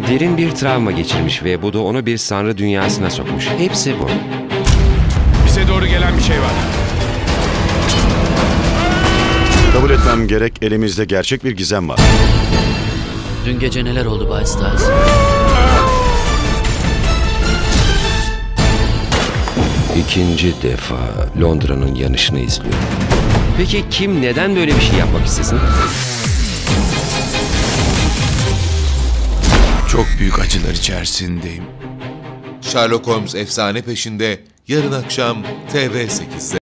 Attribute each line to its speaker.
Speaker 1: Derin bir travma geçirmiş ve bu da onu bir sanrı dünyasına sokmuş. Hepsi bu.
Speaker 2: Bize doğru gelen bir şey var.
Speaker 3: Kabul etmem gerek, elimizde gerçek bir gizem var.
Speaker 4: Dün gece neler oldu Bay Stiles?
Speaker 1: İkinci defa Londra'nın yanışını izliyorum. Peki kim neden böyle bir şey yapmak istesin?
Speaker 2: Çok büyük acılar içerisindeyim.
Speaker 5: Sherlock Holmes efsane peşinde yarın akşam TV8'de.